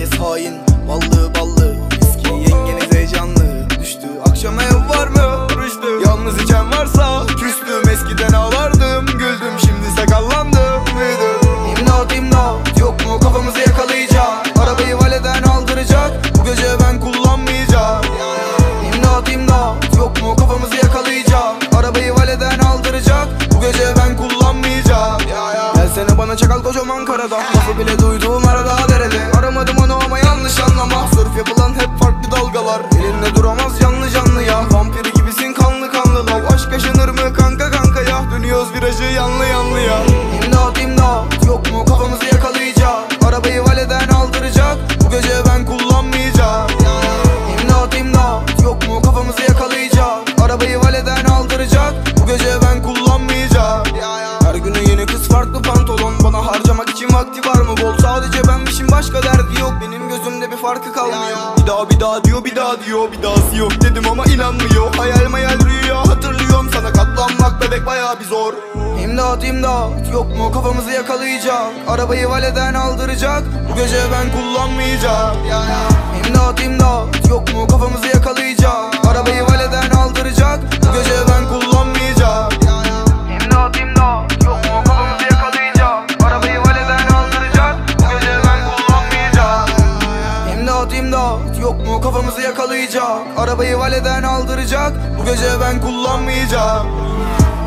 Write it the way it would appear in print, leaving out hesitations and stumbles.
Yengeniz hain, ballı ballı. Viski yengeniz heyecanlı. Düştü akşam ev var mı? Rüştü. Yalnız içen varsa küstüm. Eskiden ağlardım, güldüm, şimdi sakallandım. İmdat imdat, yok mu kafamızı yakalayacak? Arabayı valeden aldıracak, bu gece ben kullanmayacağım. İmdat imdat, yok mu kafamızı yakalayacak? Arabayı valeden aldıracak, bu gece ben kullanmayacağım. Gelsene bana çakal kocaman karada, lafı bile duyduğum arada derede. Aramadım onu ama yanlış anlama, sırf yapılan hep farklı dalgalar. Elinde duramaz canlı canlı ya, vampiri gibisin kanlı kanlı lav. Aşk yaşanır mı kanka kanka ya, dönüyoruz virajı yanlı yanlı ya. İmdat imdat, yok mu kafamızı yakalayacak? Arabayı valeden aldıracak, bu gece ben kullanmayacağım. İmdat imdat, yok mu kafamızı yakalayacak? Arabayı valeden aldıracak, bu gece ben kullanmayacağım. Her güne yeni kız farklı pantolon, bana harcamak için vakti var mı bol? Sadece benmişim, başka derdi yok, benim gözümde bir farkı kalmıyor. Bir daha diyor, bir daha diyor, bir dahası yok dedim ama inanmıyor. Hayal mayal rüya hatırlıyorum, sana katlanmak bebek bayağı bir zor. İmdat imdat, yok mu kafamızı yakalayacak? Arabayı valeden aldıracak, bu gece ben kullanmayacağım. İmdat imdat, yok mu kafamızı yakalayacak? Arabayı valeden aldıracak, bu gece ben kullanmayacağım. İmdat imdat, yok mu kafamızı yakalayacak? Arabayı valeden aldıracak, bu gece ben kullanmayacağım. İmdat imdat, yok mu kafamızı yakalayacak? Arabayı valeden aldıracak, bu gece ben kullanmayacağım.